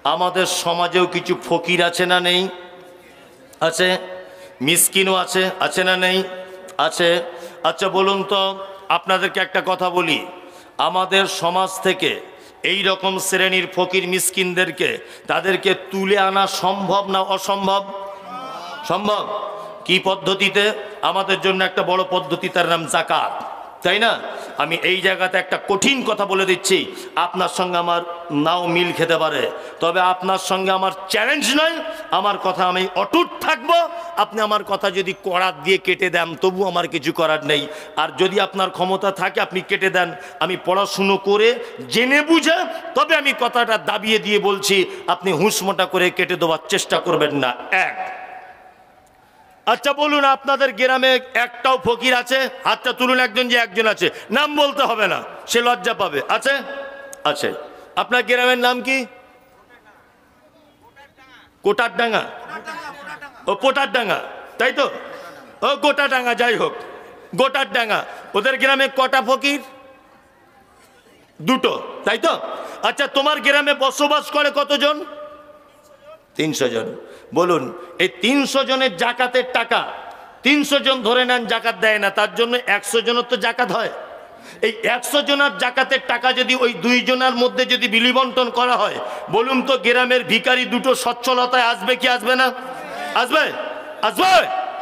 আমাদের সমাজেও কিছু ফকির আছে না নেই? আছে। মিসকিনও আছে, আছে না নেই? আছে। আচ্ছা বলুন তো, আপনাদেরকে একটা কথা বলি, আমাদের সমাজ থেকে এই রকম শ্রেণীর ফকির মিসকিনদেরকে তাদেরকে তুলে আনা সম্ভব না অসম্ভব? সম্ভব। কি পদ্ধতিতে? আমাদের জন্য একটা বড় পদ্ধতি, তার নাম যাকাত, তাই না? আমি এই জায়গাতে একটা কঠিন কথা বলে দিচ্ছি, আপনার সঙ্গে আমার নাও মিল খেতে পারে, তবে আপনার সঙ্গে আমার চ্যালেঞ্জ নয়, আমার কথা আমি অটুট থাকবো। আপনি আমার কথা যদি করাত দিয়ে কেটে দেন তবু আমার কিছু করার নেই, আর যদি আপনার ক্ষমতা থাকে আপনি কেটে দেন। আমি পড়াশুনো করে জেনে বুঝে তবে আমি কথাটা দাবিয়ে দিয়ে বলছি, আপনি হুঁশমোটা করে কেটে দেওয়ার চেষ্টা করবেন না। এক। আচ্ছা বলুন, আপনাদের গ্রামে একটাও ফকির আছে? হাতটা তুলুন একজন, যে একজন আছে। নাম বলতে হবে না, সে লজ্জা পাবে। আছে? আছে। আপনার গ্রামের নাম কি? কোটারডাঙ্গা? ও পোটারডাঙ্গা, তাই তো? ও গোটাডাঙ্গা, যাই হোক, গোটারডাঙ্গা। ওদের গ্রামে কটা ফকির? দুটো, তাই তো? আচ্ছা, তোমার গ্রামে বসবাস করে কতজন? 300 জন। বলুন, এই 300 জনের জাকাতের টাকা 300 জন ধরে নেন জাকাত দেয় না, তার জন্য 100 জনের তো জাকাত হয়। এই 100 জনের জাকাতের টাকা যদি ওই 2 জনের মধ্যে যদি বিলি বন্টন করা হয়, বলুন তো গ্রামের ভিখারি দুটো সচ্ছলতায় আসবে কি আসবে না? আসবে, আসবে।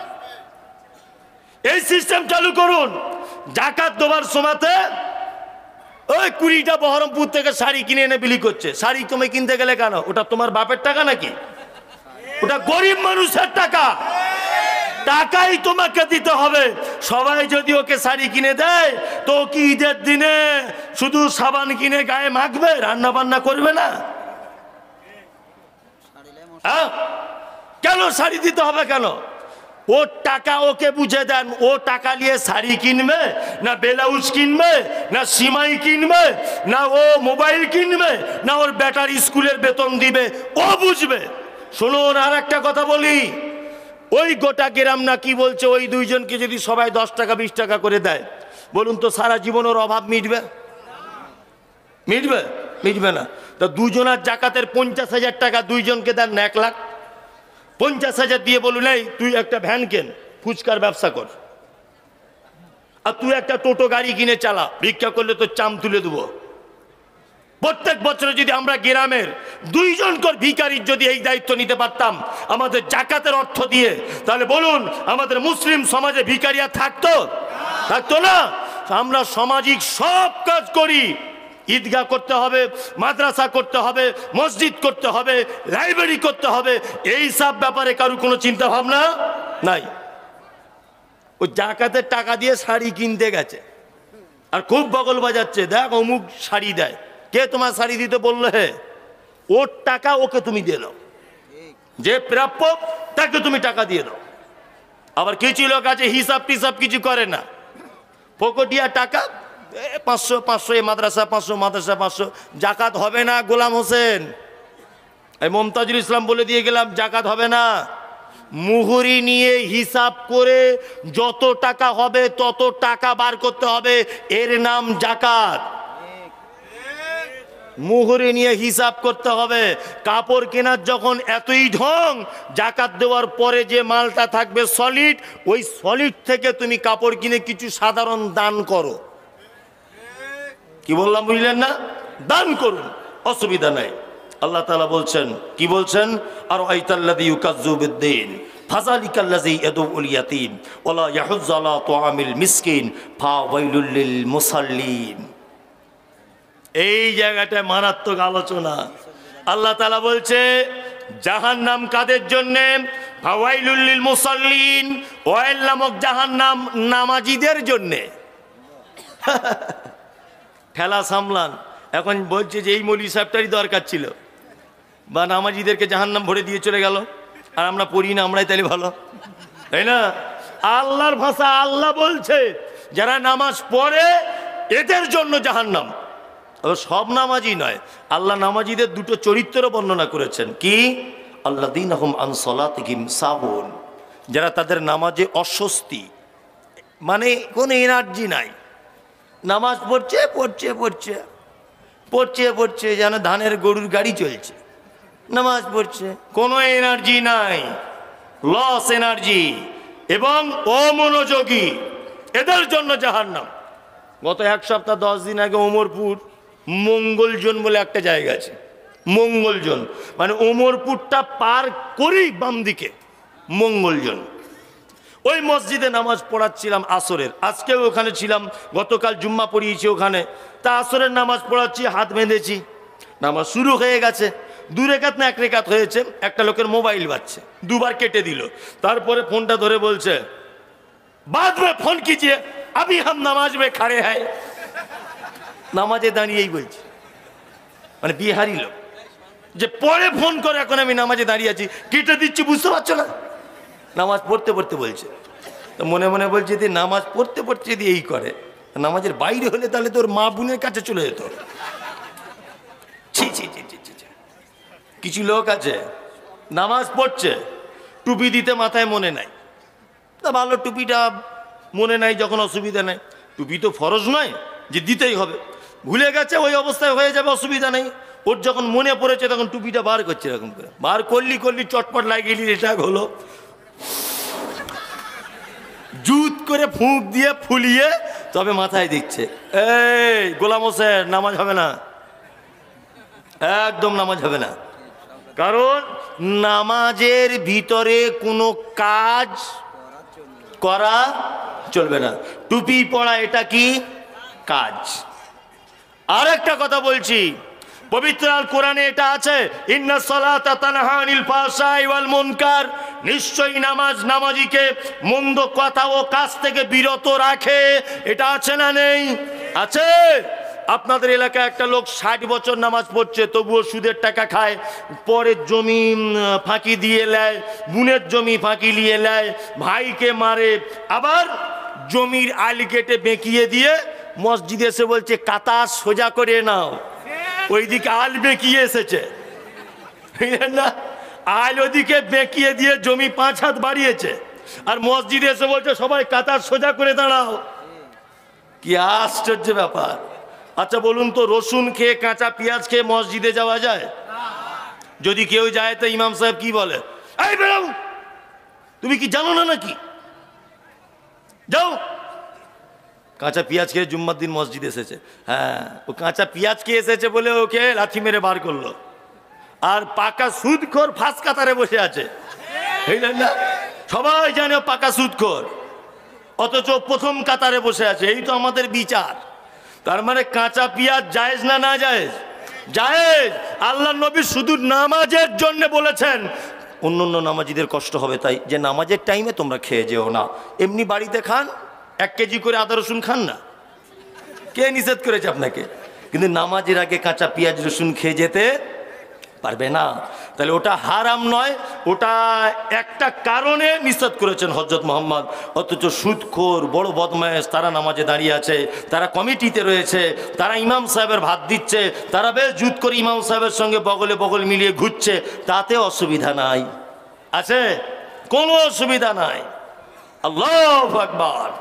এই সিস্টেম চালু করুন। জাকাত দেওয়ার সময়তে ওই 20টা বহরমপুর থেকে শাড়ি কিনে এনে বিলি করছে। শাড়ি তুমি কিনতে গেলে কেন? ওটা তোমার বাপের টাকা নাকি? ওটা গরিব মানুষের টাকা, টাকাই তোমাকে দিতে হবে। সবাই যদি ওকে শাড়ি কিনে দেয় তো কি ঈদের দিনে শুধু সাবান কিনে গায়ে মাখবে, রান্না বান্না করবে না? কেন শাড়ি দিতে হবে কেন? ওর টাকা ওকে বুঝে দেন, ও টাকা নিয়ে শাড়ি কিনবে না ব্লাউজ কিনবে না সিমাই কিনবে না ও মোবাইল কিনবে না ওর বেটার স্কুলের বেতন দিবে, ও বুঝবে। শুনুন, আর একটা কথা বলি, ওই গোটা গ্রাম না কি বলছে, ওই 2 জনকে যদি সবাই 10 টাকা 20 টাকা করে দেয়, বলুন তো সারা জীবন ওর অভাব মিটবে? মিটবে? মিটবে না। তো 2 জনের জাকাতের 50,000 টাকা 2 জনকে দেন না, 1 লাখ। 50,000 দিয়ে বলুন, এই তুই একটা ভ্যান কেন, ফুচকার ব্যবসা কর, আর তুই একটা টোটো গাড়ি কিনে চালা, ভিক্ষা করলে তো চাম তুলে দেবো। প্রত্যেক বছরে যদি আমরা গ্রামের 2 জন করে ভিখারির যদি এই দায়িত্ব নিতে পারতাম আমাদের জাকাতের অর্থ দিয়ে, তাহলে বলুন আমাদের মুসলিম সমাজে ভিখারি আর থাকতো? থাকতো না। আমরা সামাজিক সব কাজ করি, ঈদগাহ করতে হবে, মাদ্রাসা করতে হবে, মসজিদ করতে হবে, লাইব্রেরি করতে হবে, এই সব ব্যাপারে কারো কোনো চিন্তা ভাবনা নাই। ও জাকাতের টাকা দিয়ে শাড়ি কিনতে গেছে আর খুব বগল বাজাচ্ছে, দেখ অমুক শাড়ি দেয়। কে তোমার শাড়ি দিতে বললো? হে, ওর টাকা ওকে তুমি দিয়ে দাও, যে প্রাপ্য তাকে তুমি টাকা দিয়ে দাও। আবার কিছু লোক আছে হিসাব টিসাব কিছু করে না, ফকটিয়া টাকা 500 500, এ মাদ্রাসা 500, মাদ্রাসা 500, জাকাত হবে না। গোলাম হোসেন, এই মমতাজুল ইসলাম বলে দিয়ে গেলাম, জাকাত হবে না। মুহুরি নিয়ে হিসাব করে যত টাকা হবে তত টাকা বার করতে হবে, এর নাম জাকাত। মুহুরি নিয়ে হিসাব করতে হবে। কাপড় কেনার যখন এতই ঢং, জাকাত দেওয়ার পরে যে মালটা থাকবে সলিড, ওই সলিড থেকে তুমি কাপড় কিনে কিছু সাধারণ দান করো। কি বললাম বুঝলেন না? দান করুন, অসুবিধা নাই। আল্লাহ তাআলা বলছেন, কি বলছেন? আর আইতাল্লাযী ইউকাজ্জিবু বিদ্দীন ফাযালিকাল্লাযী ইয়াদউল ইয়াতীম ওয়ালা ইয়াহুজ্জু আলা তুআমিল মিসকিন ফাওয়াইলুল লিল মুসাল্লিন। এই জায়গাটায় মারাত্মক আলোচনা। আল্লাহ তাআলা বলছে জাহান্নাম কাদের জন্যে? ফাওয়াইলুল লিল মুসাল্লিন, ওয়াইল নামক জাহান্নাম নামাজীদের জন্যে। ঠেলা সামলান। এখন বলছে যে এই মৌলভী সাহেবটারই দরকার ছিল, বা নামাজীদেরকে জাহান্নাম ভরে দিয়ে চলে গেল, আর আমরা পড়ি না, আমরাই তাহলে ভালো, তাই না? আল্লাহর ভাষা, আল্লাহ বলছে যারা নামাজ পড়ে এদের জন্য জাহান্নাম। সব নামাজি নয়, আল্লাহ নামাজিদের দুটো চরিত্র বর্ণনা করেছেন। কি? আল্লাযীনাহুম আন সালাতিহিম সাহুন, যারা তাদের নামাজে অস্বস্তি, মানে কোনো এনার্জি নাই, নামাজ পড়ছে পড়ছে পড়ছে পড়ছে পড়ছে যেন ধানের গরুর গাড়ি চলছে, নামাজ পড়ছে, কোনো এনার্জি নাই, লস এনার্জি এবং অমনোযোগী, এদের জন্য জাহান্নাম। গত এক সপ্তাহ 10 দিন আগে ওমরপুর মঙ্গলজন বলে একটা জায়গা আছে, মঙ্গলজন মানে ওমরপুরটা পার করেই বাম দিকে মঙ্গলজন, ওই মসজিদে নামাজ পড়াচ্ছিলাম আসরের, আজকেও ওখানে ছিলাম, গতকাল জুম্মা পড়িয়েছি ওখানে। তা আসরের নামাজ পড়াচ্ছি, হাত বেঁধেছি, নামাজ শুরু হয়ে গেছে। 2 রেকাত না 1 রেকাত হয়েছে, একটা লোকের মোবাইল বাজছে, 2 বার কেটে দিল, তারপরে ফোনটা ধরে বলছে बाद में फोन कीजिए अभी हम नमाज में खड़े हैं। নামাজে দাঁড়িয়েই বলছে, মানে বিহারি লোক, যে পরে ফোন করে এখন আমি নামাজে দাঁড়িয়ে আছি, কেটে দিচ্ছি, বুঝতে পারছো না? নামাজ পড়তে পড়তে বলছে। তো মনে মনে বলছে যে নামাজ পড়তে পড়তে যদি এই করে, নামাজের বাইরে হলে তাহলে তোর মা বোনের কাছে চলে যেত। ছি ছি ছি ছি ছি। কিছু লোক আছে নামাজ পড়ছে, টুপি দিতে মাথায় মনে নাই, তা ভালো, টুপিটা মনে নাই যখন অসুবিধা নাই, টুপি তো ফরজ নয় যে দিতেই হবে, ভুলে গেছে, ওই অবস্থায় হয়ে যাবে, অসুবিধা নেই। ওর যখন মনে পড়েছে তখন টুপিটা বার করছে, এরকম করে বার করলি চটপট লাগিয়ে এটা হলো, জুত করে ফুঁক দিয়ে ফুলিয়ে তবে মাথায় দিচ্ছে। এই গোলাম হোসেন, নামাজ হবে না, একদম নামাজ হবে না, কারণ নামাজের ভিতরে কোনো কাজ করা চলবে না। টুপি পড়া এটা কি কাজ? আর একটা কথা বলছি, পবিত্র আল কোরআনে এটা আছে, ইন্নাস সালাতা তানহা আনিল ফাহশাই ওয়াল মুনকার, নিশ্চয়ই নামাজ নামাজিকে মন্দ কথা ও কাজ থেকে বিরত রাখে। এটা আছে না নেই? আছে। আপনাদের এলাকায় একটা লোক 60 বছর নামাজ পড়ছে, তবুও সুদের টাকা খায়, পরের জমি ফাঁকি দিয়ে নেয়, বোনের জমি ফাঁকি নিয়ে নেয়, ভাইকে মারে, আবার জমির আল কেটে বেঁকিয়ে দিয়ে মসজিদে এসে বলছে কাতা সোজা করে নাও, ওইদিকে আল বেঁকিয়ে এসেছে না, আল ওদিকে বেঁকিয়ে দিয়ে জমি 5 হাত বাড়িয়েছে, আর মসজিদে এসে বলছে সবাই কাতা সোজা করে দাঁড়াও। কি আশ্চর্য ব্যাপার! আচ্ছা বলুন তো, রসুন খেয়ে কাঁচা পেঁয়াজ খেয়ে মসজিদে যাওয়া যায়? যদি কেউ যায় তো ইমাম সাহেব কি বলে, এই বেরো, তুমি কি জানো না নাকি, যাও। কাঁচা পেঁয়াজ খেয়ে জুম্মার দিন মসজিদে এসেছে, হ্যাঁ, ও কাঁচা পেঁয়াজ খেয়ে এসেছে বলে ওকে লাথি মেরে বার করলো, আর পাকা সুদখোর ফাঁস কাতারে বসে আছে, বুঝলেন না? সবাই জানে পাকা সুদখোর, অথচ প্রথম কাতারে বসে আছে। এই তো আমাদের বিচার। তার মানে কাঁচা পেঁয়াজ জায়েজ না না জায়েজ? জায়েজ। আল্লাহ নবী শুধু নামাজের জন্য বলেছেন, অন্য অন্য নামাজিদের কষ্ট হবে তাই, যে নামাজের টাইমে তোমরা খেয়ে যেও না, এমনি বাড়িতে খান, 1 কেজি করে আদা রসুন খান না, কে নিষেধ করেছে আপনাকে? কিন্তু নামাজের আগে কাঁচা পেঁয়াজ রসুন খেয়ে যেতে পারবে না, তাহলে ওটা হারাম নয়, ওটা একটা কারণে নিষেধ করেছেন হযরত মুহাম্মদ। অথচ সুদখোর বড় বদমায়েশ তারা নামাজে দাঁড়িয়ে আছে, তারা কমিটিতে রয়েছে, তারা ইমাম সাহেবের ভাত দিচ্ছে, তারা বেশ জুত করে ইমাম সাহেবের সঙ্গে বগলে বগল মিলিয়ে ঘুরছে, তাতে অসুবিধা নাই, আছে? কোনো অসুবিধা নাই। আল্লাহু আকবার।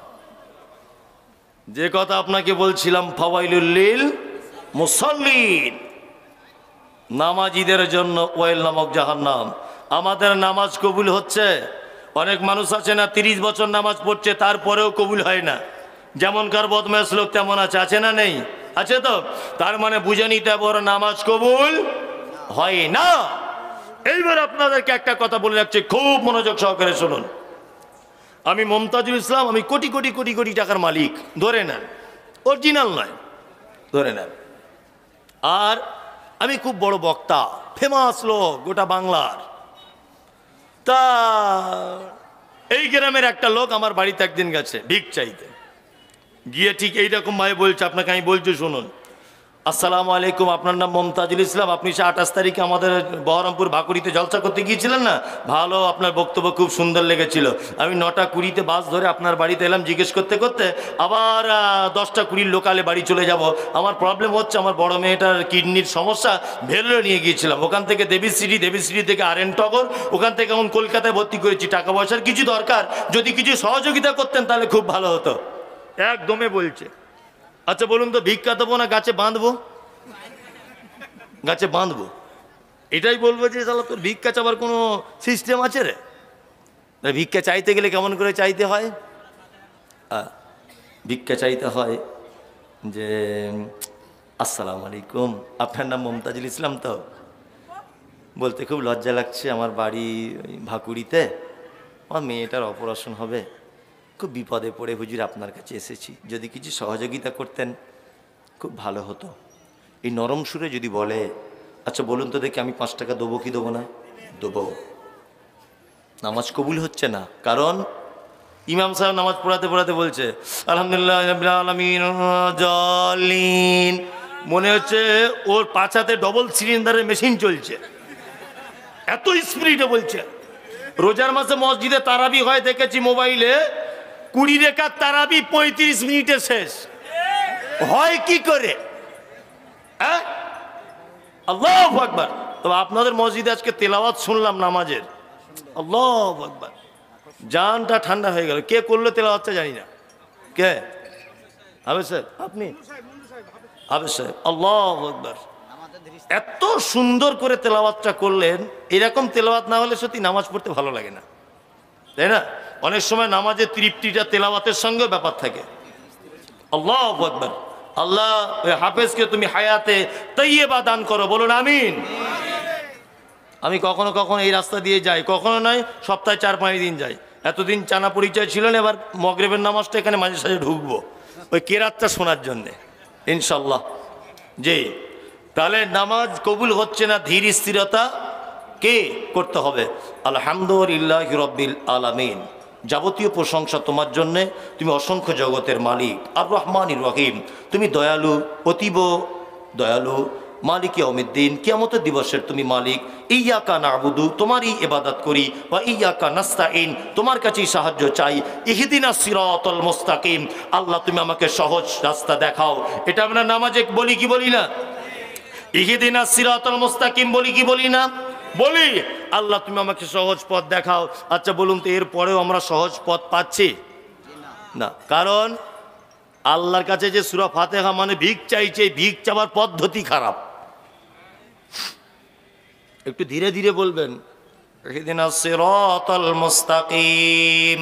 যে কথা আপনাকে বলছিলাম, ফাওয়াইলুল লিল মুসাল্লিন, নামাজিদের জন্য ওয়াইল নামক জাহান্নাম। আমাদের নামাজ কবুল হচ্ছে? অনেক মানুষ আছে না 30 বছর নামাজ পড়ছে, তারপরেও কবুল হয় না, যেমনকার বদমাশ লোক তেমন আছে, আছে না নেই? আছে তো। তার মানে বুঝে নিতে বড় নামাজ কবুল হয় না। এইবার আপনাদেরকে একটা কথা বলে রাখছি, খুব মনোযোগ সহকারে শুনুন। আমি মমতাজুল ইসলাম, আমি কোটি কোটি কোটি কোটি টাকার মালিক, ধরে নেন, অরিজিনাল নয়, ধরে নেন। আর আমি খুব বড় বক্তা, ফেমাস লোক গোটা বাংলার। তা এই গ্রামের একটা লোক আমার বাড়িতে একদিন গেছে ভিক চাইতে, গিয়ে ঠিক এইরকম ভাবে বলছে, আপনাকে আমি বলছি শুনুন। আসসালামু আলাইকুম, আপনার নাম মমতাজুল ইসলাম, আপনি 28 তারিখে আমাদের বহরমপুর ভাকুরিতে জলসা করতে গিয়েছিলেন না? ভালো, আপনার বক্তব্য খুব সুন্দর লেগেছিল। আমি 9টা 20-তে বাস ধরে আপনার বাড়িতে এলাম, জিজ্ঞেস করতে করতে আবার 10টা 20 লোকালে বাড়ি চলে যাব। আমার প্রবলেম হচ্ছে, আমার বড় মেয়েটার কিডনির সমস্যা, ভেলোরে নিয়ে গিয়েছিলাম, ওখান থেকে দেবীশ্রী থেকে RN টগর, ওখান থেকে এখন কলকাতায় ভর্তি করেছি। টাকা পয়সার কিছু দরকার, যদি কিছু সহযোগিতা করতেন তাহলে খুব ভালো হতো। একদমই বলছে। আচ্ছা বলুন তো, ভিক্ষা দেবো না গাছে বাঁধবো? গাছে বাঁধবো। এটাই বলবো যে শালা তোর ভিক্ষা চাবার কোনো সিস্টেম আছে রে? ভিক্ষা চাইতে গেলে কেমন করে চাইতে হয়? ভিক্ষা চাইতে হয় যে আসসালামু আলাইকুম, আপনার নাম মমতাজুল ইসলাম তো? বলতে খুব লজ্জা লাগছে, আমার বাড়ি ভাকুড়িতে, আমার মেয়েটার অপারেশন হবে, খুব বিপদে পড়ে হুজুর আপনার কাছে এসেছি, যদি কিছু সহযোগিতা করতেন খুব ভালো হতো। এই নরম সুরে যদি বলে, আচ্ছা বলুন তো দেখি আমি 5 টাকা দেবো কি দেবো না? দেবো। নামাজ কবুল হচ্ছে না, কারণ ইমাম সাহেব নামাজ পড়াতে পড়াতে বলছে আলহামদুলিল্লাহ রাব্বিল আলামিন জালিন, মনে হচ্ছে ওর পাছাতে ডবল সিলিন্ডারের মেশিন চলছে, এত স্পিডে বলছে। রোজার মাসে মসজিদে তারাবি হয় দেখেছি মোবাইলে, 20 রাকাত তারাবি 35 মিনিটে শেষ হয় কি করে? আল্লাহু আকবার। তবে আপনাদের মসজিদে আজকে তেলাওয়াত শুনলাম নামাজের, আল্লাহু আকবার, জানটা ঠান্ডা হয়ে গেল। কে করলো তেলাওয়াতটা জানি না, কে? হাফেজ সাহেব, আপনি? হাফেজ সাহেব, আল্লাহু আকবার, এত সুন্দর করে তেলাওয়াতটা করলেন। এরকম তেলাওয়াত না হলে সত্যি নামাজ পড়তে ভালো লাগে না, তাই না? অনেক সময় নামাজের তৃপ্তিটা তেলাওয়াতের সঙ্গে ব্যাপার থাকে। আল্লাহু আকবার। আল্লাহ ওই হাফেজকে তুমি হায়াতে তাইয়্যিবা দান করো, বলুন আমিন। আমি কখনো কখনো এই রাস্তা দিয়ে যাই, কখনো নয় সপ্তাহে 4-5 দিন যাই। এতদিন চানা পরিচয় ছিল না, এবার মগরিবের নামাজটা এখানে মাঝে সাঝে ঢুকবো ওই কেরাতটা শোনার জন্যে ইনশাল্লাহ। জি, তাহলে নামাজ কবুল হচ্ছে না, ধীর স্থিরতা কে করতে হবে? আলহামদুলিল্লাহি রাব্বিল আলামিন, যাবতীয় প্রশংসা তোমার জন্যে, তুমি অসংখ্য জগতের মালিক, আর রহমানির রহিম, তুমি দয়ালু, অতীব দয়ালু, মালিক ইয়াউমিদ্দিন, কিয়ামতের দিবসের তুমি মালিক। ইয়্যাকা না'বুদু, তোমারই ইবাদত করি, ওয়া ইয়্যাকা নাস্তাঈন, তোমার কাছেই সাহায্য চাই। ইহদিনাস সিরাতাল মুস্তাকিম, আল্লাহ তুমি আমাকে সহজ রাস্তা দেখাও। এটা আমরা নামাজে বলি কি বলি না? ইহদিনাস সিরাতাল মুস্তাকিম বলি কি বলি না? বলি। আল্লাহ তুমি আমাকে সহজ পথ দেখাও। আচ্ছা বলুন তো, এর পরেও আমরা সহজ পথ পাচ্ছি না? কারণ আল্লাহর কাছে যে সূরা ফাতিহা মানে ভিক চাইছে, ভিক চাওয়ার পদ্ধতি খারাপ। একটু ধীরে ধীরে বলবেন। ইহদিনাস সিরাতাল মুস্তাকিম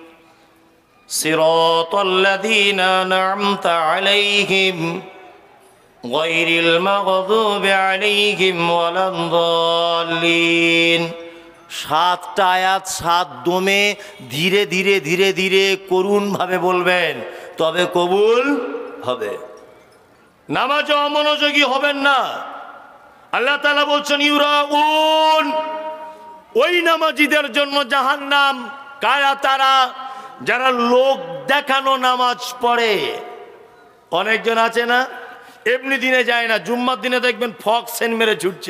সিরাতাল্লাযীনা আন'আমতা আলাইহিম গায়রিল মাগদুবি আলাইহিম ওয়ালাদ-দাল্লিন। 7টা আয়াত 7 দমে ধীরে ধীরে ধীরে ধীরে করুণভাবে বলবেন, তবে কবুল হবে। নামাজে অমনোযোগী হবেন না। আল্লাহ তাআলা বলছেন ইউরাউন, ওই নামাজীদের জন্য জাহান্নাম। কারা তারা? যারা লোক দেখানো নামাজ পড়ে। অনেকজন আছে না, এমনি দিনে যায় না, জুম্মার দিনে দেখবেন ফক সেন মেরে ছুটছে,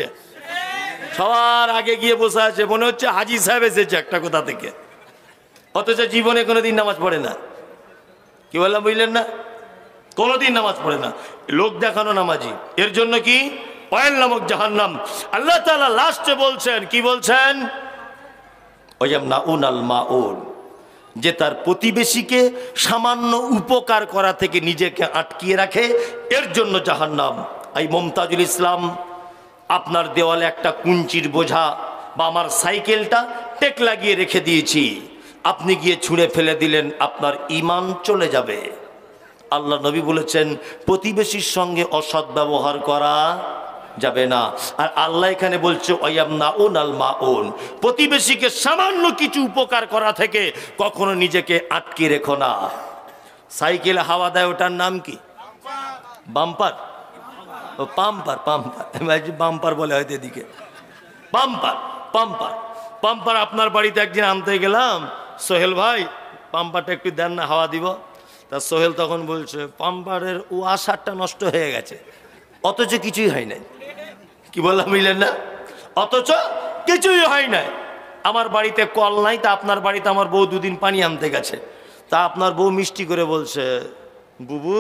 সবার আগে গিয়ে বসে আছে, মনে হচ্ছে হাজি সাহেব এসেছে একটা কোথা থেকে, অথচ জীবনে কোনোদিন নামাজ পড়ে না। কি বললাম বুঝলেন না? কোনোদিন নামাজ পড়ে না, লোক দেখানো নামাজি। এর জন্য কি? ওয়াইল নামক জাহান্নাম। আল্লাহ তাআলা লাস্টে বলছেন, কি বলছেন? ওয়ায়ামনাউনাল মাউন, যে তার প্রতিবেশীকে সামান্য উপকার করা থেকে নিজেকে আটকিয়ে রাখে, এর জন্য জাহান্নাম। এই মমতাজুল ইসলাম, আপনার দেওয়ালে একটা কুঞ্চির বোঝা বা আমার সাইকেলটা টেক লাগিয়ে রেখে দিয়েছি, আপনি গিয়ে ছুঁড়ে ফেলে দিলেন, আপনার ঈমান চলে যাবে। আল্লাহ নবী বলেছেন প্রতিবেশীর সঙ্গে অসৎ ব্যবহার করা যাবে না। আর আল্লাহ এখানে বলছে ওয়ায়ামনাউনাল মাউন, প্রতিবেশীকে সামান্য কিছু উপকার করা থেকে কখনো নিজেকে আটকে রেখো না। সাইকেলে হাওয়া দেয়, ওটার নাম কি? বাম্পার? ও পাম্পার, পাম্পার, বাম্পার বলে হয়তো এদিকে। Pamper, pamper, pamper. আপনার বাড়িতে একদিন আনতে গেলাম, সোহেল ভাই পাম্পারটা একটু দেন না, হাওয়া দিব। তা সোহেল তখন বলছে পাম্পারের ও আশারটা নষ্ট হয়ে গেছে, অথচ কিছুই হয় নাই। কি বললাম বুঝলেন না? অথচ কিছুই হয় নাই। আমার বাড়িতে কল নাই, তা আপনার বাড়িতে আমার বউ 2 দিন পানি আনতে গেছে, তা আপনার বউ মিষ্টি করে বলছে, বুবু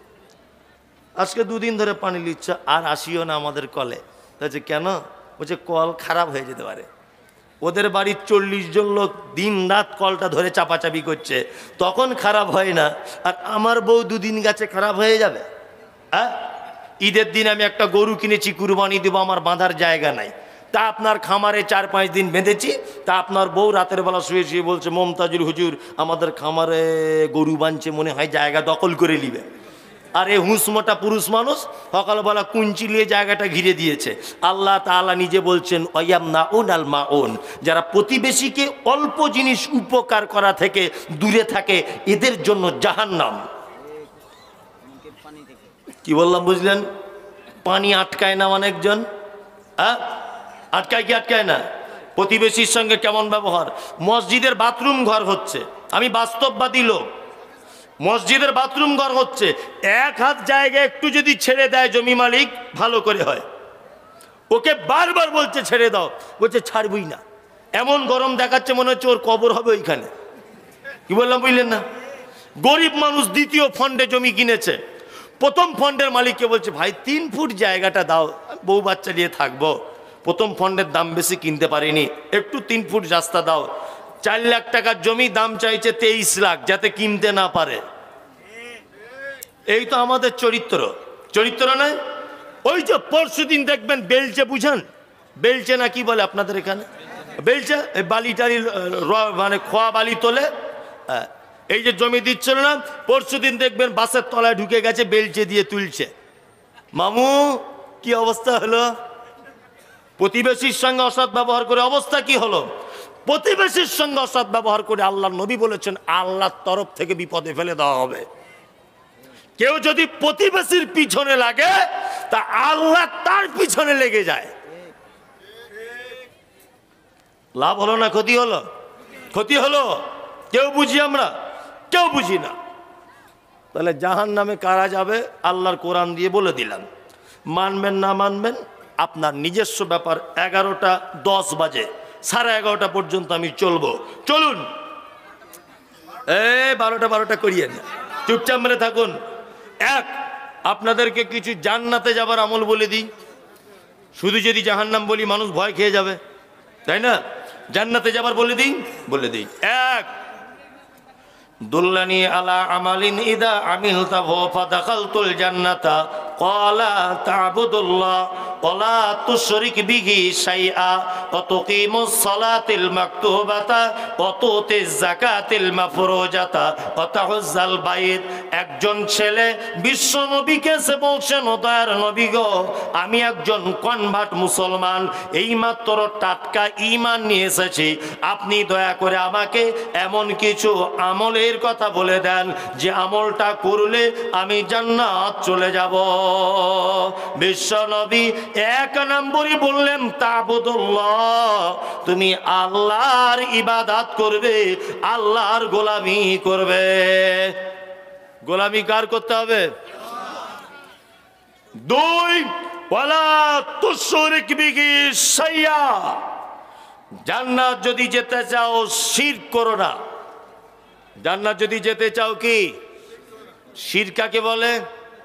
আজকে 2 দিন ধরে পানি লিচ্ছে, আর আসিও না আমাদের কলে। বলছে কেন? বলছে কল খারাপ হয়ে যেতে পারে। ওদের বাড়ির 40 জন লোক দিন রাত কলটা ধরে চাপাচাপি করছে, তখন খারাপ হয় না, আর আমার বউ 2 দিন গেছে খারাপ হয়ে যাবে? হ্যাঁ, ঈদের দিন আমি একটা গরু কিনেছি, কুরবানি দেবো, আমার বাঁধার জায়গা নাই, তা আপনার খামারে 4-5 দিন বেঁধেছি, তা আপনার বউ রাতের বেলা শুয়ে শুয়ে বলছে, মমতাজুল হুজুর আমাদের খামারে গরু বাঁধছে, মনে হয় জায়গা দখল করে নিবে। আর এ হুঁসমোটা পুরুষ মানুষ সকালবেলা কুঞ্চি নিয়ে জায়গাটা ঘিরে দিয়েছে। আল্লাহ তাআলা নিজে বলছেন ওয়ায়ামনাউন আল মাউন, যারা প্রতিবেশীকে অল্প জিনিস উপকার করা থেকে দূরে থাকে এদের জন্য জাহান্নাম। কি বললাম বুঝলেন? পানি আটকায় না অনেকজন, আটকায় কি আটকায় না? প্রতিবেশীর সঙ্গে কেমন ব্যবহার? মসজিদের বাথরুম ঘর হচ্ছে, আমি বাস্তববাদী লোক, মসজিদের বাথরুম ঘর হচ্ছে, 1 হাত জায়গা একটু যদি ছেড়ে দেয় জমি মালিক ভালো করে হয়, ওকে বারবার বলছে ছেড়ে দাও, বলছে ছাড়বই না। এমন গরম দেখাচ্ছে মনে হচ্ছে ওর কবর হবে ওইখানে। কি বললাম বুঝলেন না? গরিব মানুষ দ্বিতীয় ফন্ডে জমি কিনেছে, প্রথম ফন্ডের মালিককে বলছে ভাই 3 ফুট জায়গাটা দাও, বউ বাচ্চা নিয়ে থাকবো। প্রথম ফন্ডের দাম বেশি, কিনতে পারিনি, একটু 3 ফুট রাস্তা দাও। 4 লাখ টাকার জমি, দাম চাইছে 23 লাখ, যাতে কিনতে না পারে। এই তো আমাদের চরিত্র, চরিত্র নয়? ওই যে পরশুদিন দেখবেন বেলচে, বুঝেন বেলচে না কি বলে আপনাদের এখানে? বেলচে, এই বালি টালি মানে খোয়া বালি তোলে, এই যে জমি দিচ্ছিল না, পরশুদিন দেখবেন বাসের তলায় ঢুকে গেছে, বেলচে দিয়ে তুলছে। মামু কি অবস্থা হলো? প্রতিবেশীর সঙ্গে অসৎ ব্যবহার করে অবস্থা কি হলো? প্রতিবেশীর সঙ্গে অসৎ ব্যবহার করে আল্লাহর নবী বলেছেন আল্লাহর তরফ থেকে বিপদে ফেলে দেওয়া হবে। কেউ যদি প্রতিবেশীর পিছনে লাগে তা আল্লাহ তার পিছনে লেগে যায়। লাভ হলো না ক্ষতি হলো? ক্ষতি হলো। কেউ বুঝি আমরা? কেউ বুঝি না। তাহলে জাহান্নামে কারা যাবে আল্লাহর কোরআন দিয়ে বলে দিলাম। মানবেন না মানবেন আপনার নিজস্ব ব্যাপার। 11টা 10 বাজে, 11:30 পর্যন্ত আমি চলবো। চলুন, 12টা করিয়ে না, চুপচাপ মেরে থাকুন। আপনাদেরকে কিছু জান্নাতে যাবার আমল বলে দিই। শুধু যদি জাহান্নাম বলি মানুষ ভয় খেয়ে যাবে, তাই না? জান্নাতে যাবার বলে দিই, বলে দিই। 1, দুল্লানি আলা আমালিন ইদা আমিলতাহু ফাদাখালতুল জান্নাতা ক্বালা তা'বুদুল্লাহ ওয়ালা তুশরিক বিহি শাইআ ওয়া তুকিমুস সালাতিল মাকতুবাতা ওয়া তুতিজ যাকাতিল মাফরুজাতা ওয়া তাহুজ্জাল বাইত। একজন ছেলে বিশ্ব নবীকে এসে বলছেন, ও দয়ার নবী গো, আমি একজন কনভার্ট মুসলমান, এইমাত্র টাটকা ঈমান নিয়ে এসেছি, আপনি দয়া করে আমাকে এমন কিছু আমলের কথা বলে দেন যে আমলটা করলে আমি জান্নাত চলে যাব। বিশ্ব নবী 1 নম্বরই বললেন তা'বুদুল্লাহ, তুমি আল্লাহর ইবাদত করবে, আল্লাহর গোলামি করবে। গোলামি কার করতে হবে? 2, ওয়ালা তুশরিক বিহি শাইআ, জান্নাত যদি যেতে চাও শিরক করো না। জান্নাত যদি যেতে চাও কি? শিরক কাকে বলে?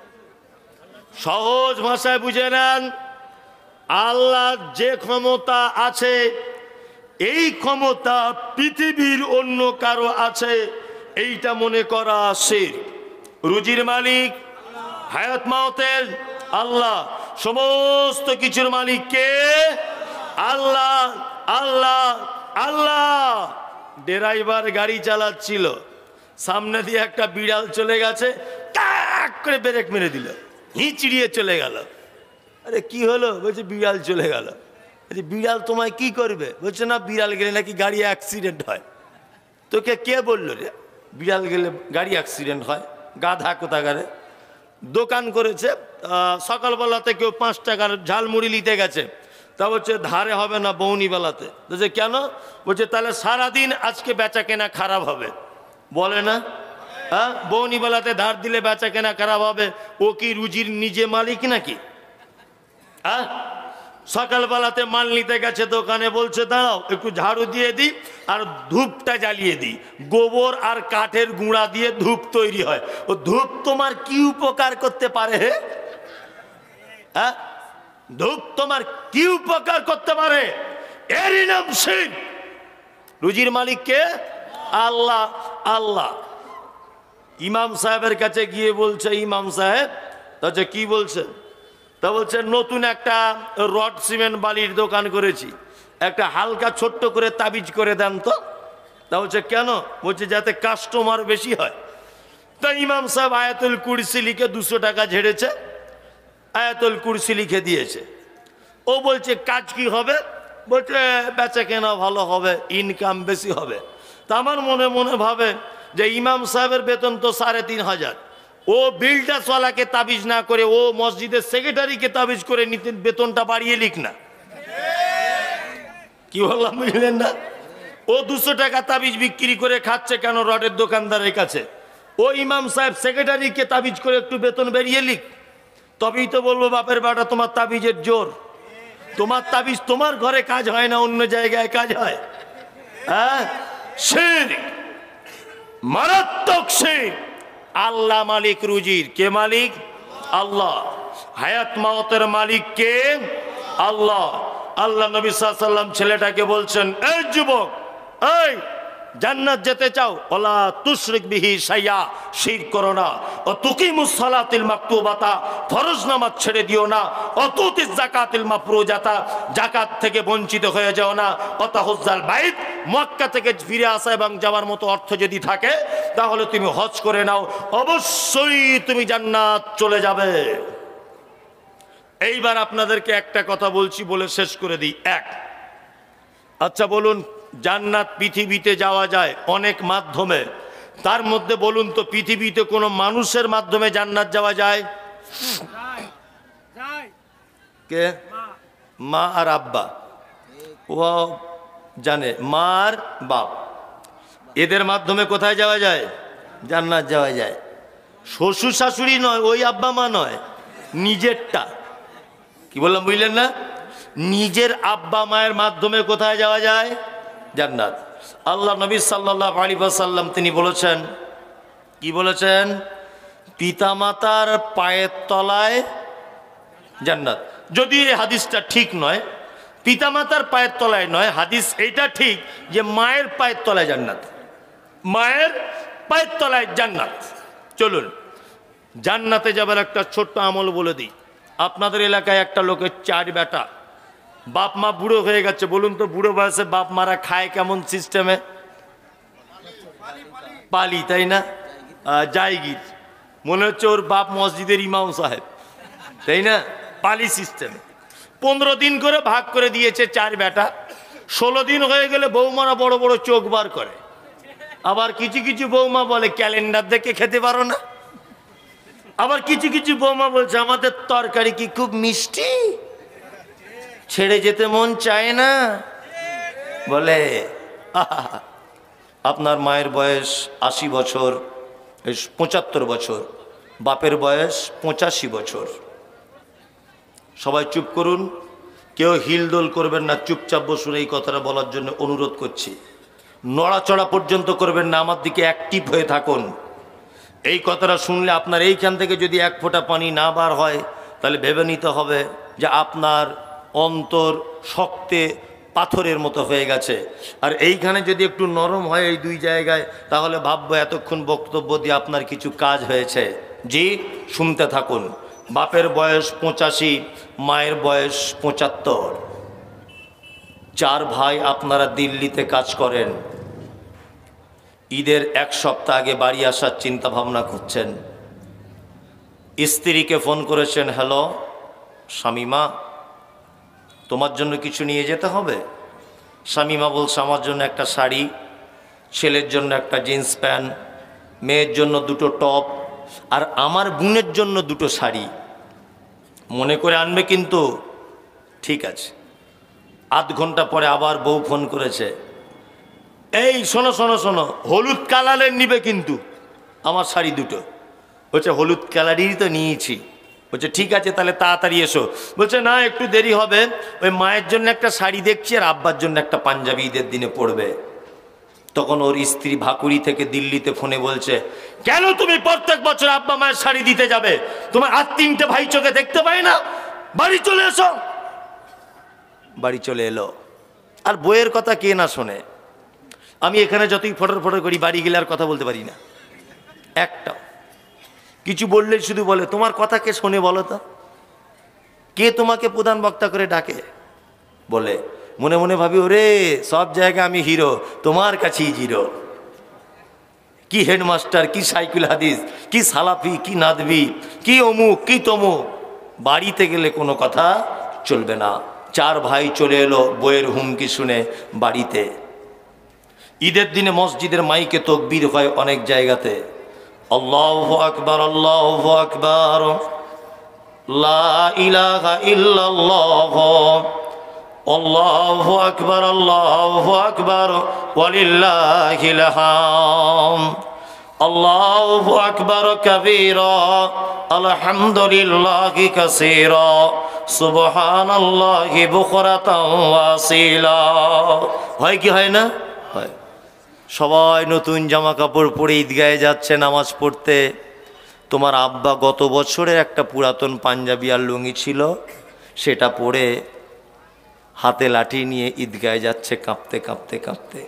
সহজ ভাষায় বুঝে নেন, আল্লাহর যে ক্ষমতা আছে এই ক্ষমতা পৃথিবীর অন্য কারো আছে এইটা মনে করা শিরক। রুজির মালিক, হায়াত মাউতের আল্লাহ, সমস্ত কিছুর মালিক কে? আল্লাহ। আল্লাহ আল্লাহ। ড্রাইভার গাড়ি চালাচ্ছিল, সামনে দিয়ে একটা বিড়াল চলে গেছে, টাক করে ব্রেক মেরে দিল, হিঁচড়িয়ে চলে গেল। আরে কি হলো? বলছে বিড়াল চলে গেল। বলছে বিড়াল তোমায় কি করবে? বলছে না, বিড়াল গেলে নাকি গাড়ি অ্যাক্সিডেন্ট হয়। তোকে কে বললো রে বিড়াল গেলে গাড়ি অ্যাক্সিডেন্ট হয়? গাধা কোথাকারে। দোকান করেছে, সকালবেলাতে কেউ 5 টাকার ঝালমুড়ি নিতে গেছে, তা বলছে ধারে হবে না, বৌনিবেলাতে। বলছে কেন? বলছে তাহলে সারাদিন আজকে বেচা কেনা খারাপ হবে। বলে না? হ্যাঁ, বৌনিবেলাতে ধার দিলে বেচা কেনা খারাপ হবে। ও কি রুজির নিজে মালিক নাকি? হ্যাঁ, সকালবেলাতে মাল নিতে গেছে দোকানে, বলছে দাঁড়াও একটু ঝাড়ু দিয়ে দিই আর ধূপটা জ্বালিয়ে দিই। গোবর আর কাঠের গুঁড়া দিয়ে ধূপ তৈরি হয়। ও ধূপ তোমার কি উপকার করতে পারে? হ্যাঁ, ধূপ তোমার কি উপকার করতে পারে? এরই নাম শিরক। রুজির মালিক কে? আল্লাহ। আল্লাহ। ইমাম সাহেবের কাছে গিয়ে বলছে, ইমাম সাহেব, তাহলে কি বলছে? তা বলছে নতুন একটা রড সিমেন্ট বালির দোকান করেছি, একটা হালকা ছোট্ট করে তাবিজ করে দেন তো। তা বলছে কেন? বলছে যাতে কাস্টমার বেশি হয়। তা ইমাম সাহেব আয়াতুল কুরসি লিখে 200 টাকা ঝেড়েছে, আয়াতুল কুরসি লিখে দিয়েছে। ও বলছে কাজ কি হবে? বলছে বেচা কেনা ভালো হবে, ইনকাম বেশি হবে। তা আমার মনে মনে ভাবে যে ইমাম সাহেবের বেতন তো 3,500, ও বিল্ডার্সওয়ালাকে তাবিজ না করে ও মসজিদের সেক্রেটারিকে তাবিজ করে নিতে বেতনটা বাড়িয়ে লিখ না। কি বললাম বুঝলেন না? ও 200 টাকা তাবিজ বিক্রি করে খাচ্ছে কেন রডের দোকানদারের কাছে? ও ইমাম সাহেব সেক্রেটারিকে তাবিজ করে একটু বেতন বেরিয়ে লিখ, তবেই তো বলবো বাপের বাটা তোমার তাবিজের জোর। তোমার তাবিজ তোমার ঘরে কাজ হয় না, অন্য জায়গায় কাজ হয়। হ্যাঁ, শিরক, মারাত্মক শিরক। আল্লাহ মালিক রুজির। কে মালিক? আল্লাহ। হায়াত মাওতের মালিক কে? আল্লাহ। আল্লাহ নবী সাল্লাল্লাহু আলাইহি ওয়াসাল্লাম ছেলেটাকে বলছেন, এই যুবক, এই জান্নাত যেতে চাও, ওয়ালা তুশরিক বিহি শাইয়া, শিরক করো না। ও তুকিমুস সালাতিল মাকতুবাতা, ফরজ নামাজ ছেড়ে দিও না। ও তুতিজ যাকাতিল মাফরুজাতা, যাকাত থেকে বঞ্চিত হয়ে যাও না। ও তাহুজ্জাল বাইত, মক্কা থেকে ফিরে আসা এবং যাওয়ার মতো অর্থ যদি থাকে তাহলে তুমি হজ করে নাও, অবশ্যই তুমি জান্নাত চলে যাবে। এইবার আপনাদেরকে একটা কথা বলছি, বলে শেষ করে দিই। আচ্ছা বলুন, জান্নাত পৃথিবীতে যাওয়া যায় অনেক মাধ্যমে, তার মধ্যে বলুন তো পৃথিবীতে কোনো মানুষের মাধ্যমে জান্নাত যাওয়া যায়? কে? মা আর আব্বা। ও জানে, মা আর বাপ, এদের মাধ্যমে কোথায় যাওয়া যায়? জান্নাত যাওয়া যায়। শ্বশুর শাশুড়ি নয়, ওই আব্বা মা নয়, নিজেরটা। কি বললাম বুঝলেন না? নিজের আব্বা মায়ের মাধ্যমে কোথায় যাওয়া যায়? জান্নাত। আল্লাহ নবী সাল্লাল্লাহু আলাইহি ওয়াসাল্লাম তিনি বলেছেন, কি বলেছেন? পিতামাতার পায়ের তলায় জান্নাত। যদি এই হাদিসটা ঠিক নয়, পিতামাতার পায়ের তলায় নয়, হাদিস এইটা ঠিক যে মায়ের পায়ের তলায় জান্নাত, মায়ের পায়ের তলায় জান্নাত। চলুন জান্নাতে যাবার একটা ছোট্ট আমল বলে দিই। আপনাদের এলাকায় একটা লোকের 4 বেটা, বাপ মা বুড়ো হয়ে গেছে। বলুন তো বুড়ো বয়সে বাপ মারা খায় কেমন সিস্টেমে? পালি, তাই না? জায়গির, মনে হচ্ছে ওর বাপ মসজিদের ইমাম সাহেব, তাই না? পালি সিস্টেমে 15 দিন করে ভাগ করে দিয়েছে 4 বেটা। 16 দিন হয়ে গেলে বৌমারা বড় বড় চোখ বার করে। আবার কিছু কিছু বৌমা বলে ক্যালেন্ডার দেখে খেতে পারো না। আবার কিছু কিছু বৌমা বলছে আমাদের তরকারি কি খুব মিষ্টি, ছেড়ে যেতে মন চায় না। বলে আপনার মায়ের বয়স 80 বছর, 75 বছর, বাপের বয়স 85 বছর। সবাই চুপ করুন, কেউ হিলদোল করবেন না, চুপচাপ বসুন। এই কথাটা বলার জন্য অনুরোধ করছি। নড়াচড়া পর্যন্ত করবেন না, আমার দিকে অ্যাক্টিভ হয়ে থাকুন। এই কথাটা শুনলে আপনার এইখান থেকে যদি 1 ফোঁটা পানি না বার হয় তাহলে ভেবে নিতে হবে যে আপনার অন্তর শক্তে পাথরের মতো হয়ে গেছে। আর এইখানে যদি একটু নরম হয় এই 2 জায়গায়, তাহলে ভাববো এতক্ষণ বক্তব্য দিয়ে আপনার কিছু কাজ হয়েছে। জি, শুনতে থাকুন। বাপের বয়স 85, মায়ের বয়স 75। 4 ভাই আপনারা দিল্লিতে কাজ করেন। ঈদের 1 সপ্তাহ আগে বাড়ি আসার চিন্তা ভাবনা করছেন। স্ত্রীকে ফোন করেছেন, হ্যালো শামিমা, তোমার জন্য কিছু নিয়ে যেতে হবে। শামিমা বলছে আমার জন্য একটা শাড়ি, ছেলের জন্য একটা জিন্স প্যান্ট, মেয়ের জন্য 2টো টপ, আর আমার বোনের জন্য 2টো শাড়ি। মনে করে আনবে কিন্তু। ঠিক আছে। আধ ঘন্টা পরে আবার বউ ফোন করেছে, এই শোনো শোনো শোনো, হলুদ কালারের নিবে কিন্তু আমার শাড়ি 2টো। বলছে হলুদ কালারেরই তো নিয়েছি। বলছে ঠিক আছে তাহলে তাড়াতাড়ি এসো। বলছে না একটু দেরি হবে, ওই মায়ের জন্য একটা শাড়ি দেখছি আর আব্বার জন্য একটা পাঞ্জাবি ঈদের দিনে পরবে। তখন ওর স্ত্রী ভাকুড়ি থেকে দিল্লিতে ফোনে বলছে, কেন তুমি প্রত্যেক বছর আব্বা মায়ের শাড়ি দিতে যাবে? তোমার আর 3টে ভাই চোখে দেখতে পাই না? বাড়ি চলে এসো। বাড়ি চলে এলো। আর বইয়ের কথা কে না শোনে? আমি এখানে যতই ফটর ফটর করি, বাড়ি গেলে আর কথা বলতে পারি না একটা। কিছু বললেই শুধু বলে তোমার কথা কে শোনে বলো তো? কে তোমাকে প্রধান বক্তা করে ডাকে? বলে মনে মনে ভাবি, ওরে সব জায়গায় আমি হিরো, তোমার কাছেই জিরো। কি হেডমাস্টার, কি সাইকুল হাদিস, কি সালাফি, কি নাদবি, কি অমুক, কি তমুক। বাড়িতে গেলে কোনো কথা চলবে না। 4 ভাই চলে এলো বইয়ের হুমকি শুনে বাড়িতে। ঈদের দিনে মসজিদের মাইকে তাকবীর হয় অনেক জায়গাতে, আল্লাহু আকবার, আল্লাহু আকবার, লা ইলাহা ইল্লাল্লাহ, আল্লাহু আকবার, আল্লাহু আকবার, ওয়ালিল্লাহিল হামদ, আল্লাহু আকবার কাবীরা, আলহামদুলিল্লাহি কাসীরা, সুবহানাল্লাহি বুকরাতাও ওয়া আসীলা। হয় কি হয় না? হয়। সবাই নতুন জামা কাপড় পরে ঈদগাহে যাচ্ছে নামাজ পড়তে। তোমার আব্বা গত বছরের একটা পুরাতন পাঞ্জাবি আর লুঙ্গি ছিল, সেটা পরে হাতে লাঠি নিয়ে ঈদগাহে যাচ্ছে কাঁপতে কাঁপতে কাঁপতে।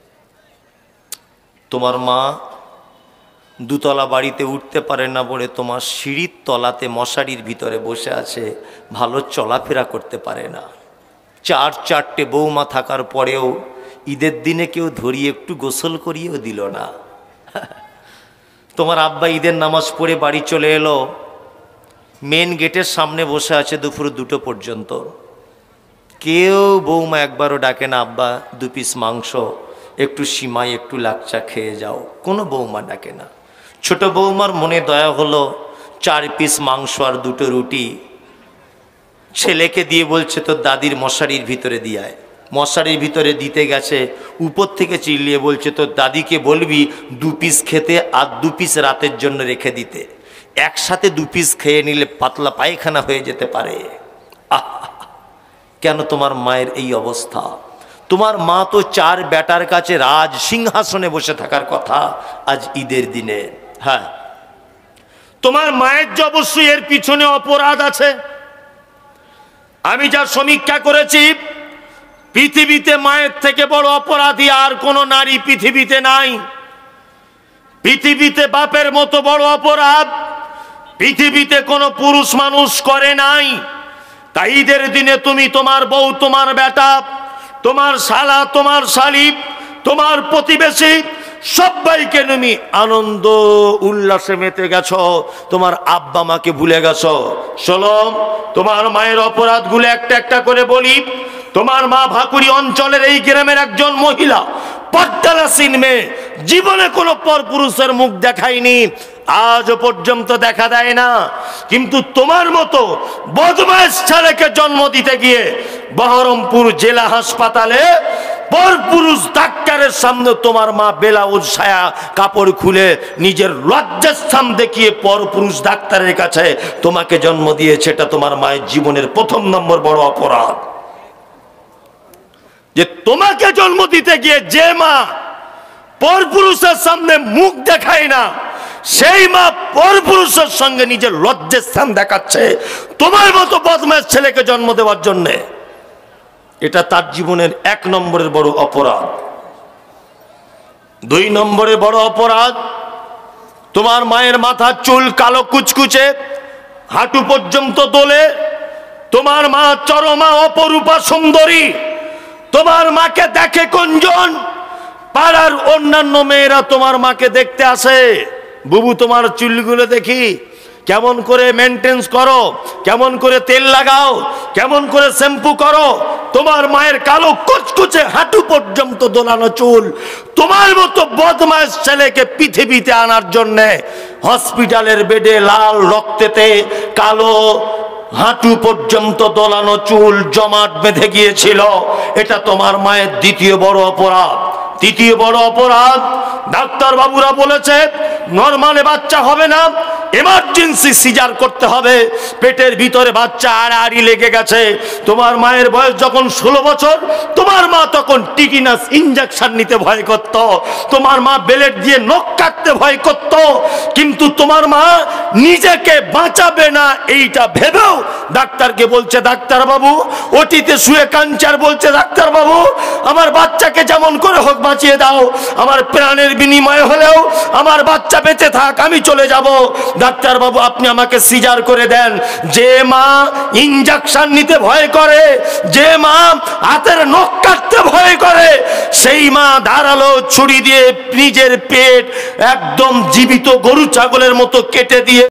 তোমার মা দুতলা বাড়িতে উঠতে পারে না বলে তোমার সিঁড়ির তলাতে মশারির ভিতরে বসে আছে, ভালো চলাফেরা করতে পারে না। 4-4টে বৌমা থাকার পরেও ঈদের দিনে কেউ ধরিয়ে একটু গোসল করিয়েও দিল না। তোমার আব্বা ঈদের নামাজ পড়ে বাড়ি চলে এলো, মেন গেটের সামনে বসে আছে দুপুর 2টো পর্যন্ত। কেউ বৌমা একবারও ডাকে না, আব্বা 2 পিস মাংস, একটু সিমাই, একটু লাচ্চা খেয়ে যাও, কোনো বৌমা ডাকে না। ছোট বৌমার মনে দয়া হলো, 4 পিস মাংস আর 2টো রুটি ছেলেকে দিয়ে বলছে তোর দাদির মশারির ভিতরে দিয়ায়। মশারির ভিতরে দিতে গেছে, উপর থেকে চিল্লিয়ে বলছে তোর দাদিকে বলবি 2 পিস খেতে আর 2 পিস রাতের জন্য রেখে দিতে, একসাথে 2 পিস খেয়ে নিলে পাতলা পায়খানা হয়ে যেতে পারে। কেন তোমার মায়ের এই অবস্থা? তোমার মা তো 4 বেটার কাছে রাজ সিংহাসনে বসে থাকার কথা আজ ঈদের দিনে। হ্যাঁ, তোমার মায়ের যে অবশ্যই এর পিছনে অপরাধ আছে। আমি যা সমীক্ষা করেছি, পৃথিবীতে মায়ের থেকে বড় অপরাধী আর কোন নারী পৃথিবীতে নাই। পৃথিবীতে বাপের মতো বড় অপরাধ পৃথিবীতে কোনো পুরুষ মানুষ করে নাই। তাই ঈদের দিনে তুমি তোমার বউ, তোমার বেটা, তোমার শালা, তোমার শালি, তোমার প্রতিবেশী সবাইকে তুমি আনন্দ উল্লাসে মেতে গেছো, তোমার আব্বা মাকে ভুলে গেছো। শোনো, তোমার মায়ের অপরাধগুলো একটা একটা করে বলি। তোমার মা ভাকুড়ি অঞ্চলের এই গ্রামের একজন মহিলা, পর্দানাসীন মেয়ে, জীবনে কোনো পরপুরুষের মুখ দেখায়নি, আজও পর্যন্ত দেখা দেয় না। কিন্তু তোমার মতো বদমাইশ ছেলেকে জন্ম দিতে গিয়ে বহরমপুর জেলা হাসপাতালে পরপুরুষ ডাক্তারের সামনে তোমার মা ব্লাউজ সায়া কাপড় খুলে নিজের লজ্জাস্থান দেখিয়ে পরপুরুষ ডাক্তারের কাছে তোমাকে জন্ম দিয়েছে। এটা তোমার মায়ের জীবনের 1 নম্বর বড় অপরাধ। যে তোমাকে জন্ম দিতে গিয়ে যে মা পরপুরুষের সামনে মুখ দেখায় না, সেই মা পরপুরুষের সঙ্গে নিজের লজ্জার স্থান দেখাচ্ছে তোমার মতো বদমাশ ছেলেকে জন্ম দেওয়ার জন্য। এটা তার জীবনের 1 নম্বরের বড় অপরাধ। 2 নম্বরের বড় অপরাধ, তোমার মায়ের মাথার চুল কালো কুচকুচে, হাঁটু পর্যন্ত দোলে। তোমার মা চরমা অপরূপা সুন্দরী। তোমার মাকে দেখে কোনজন? পাড়ার অন্যান্য মেয়েরা তোমার মাকে দেখতে আসে। বুবু, তোমার চুলগুলো দেখি, কেমন করে মেনটেন্স করো, কেমন করে তেল লাগাও, কেমন করে শ্যাম্পু করো। তোমার মায়ের কালো কুচকুচে হাঁটু পর্যন্ত দোলানো চুল। তোমার মতো বদমাশ ছেলেকে পৃথিবীতে আনার জন্য হসপিটালের বেডে লাল রক্তেতে কালো হাঁটু পর্যন্ত দোলানো চুল জমাট বেঁধে গিয়েছিল। এটা তোমার মায়ের 2য় বড় অপরাধ। 3য় বড় অপরাধ, ডাক্তার বাবুরা বলেছে নরমালে বাচ্চা হবে না, এমার্জেন্সি সিজার করতে হবে। পেটের ভিতরে বাচ্চা আড়াআড়ি লেগে গেছে। তোমার মায়ের বয়স যখন 16 বছর, তোমার মা তখন টিটিনাস ইনজেকশন নিতে ভয় করত। তোমার মা ব্লেড দিয়ে নখ কাটতে ভয় করত। কিন্তু তোমার মা নিজেকে বাঁচাবে না এইটা ভেবেও ডাক্তারকে বলছে, ডাক্তার বাবু ওটিতে শুয়ে কাঞ্চার বলছে, ডাক্তার বাবু আমার বাচ্চাকে যেমন করে হোক বাঁচিয়ে দাও, আমার প্রাণের বিনিময়ে হলেও আমার বাচ্চা বেঁচে থাক, আমি চলে যাব। ডাক্তার বাবু আপনি আমাকে সিজার করে দেন। যে মা ইনজেকশন নিতে ভয় করে, যে মা হাতের নখ কাটতে ভয় করে, সেই মা ধারালো ছুরি দিয়ে নিজের পেট একদম জীবিত গরু ছাগলের মতো কেটে দিয়ে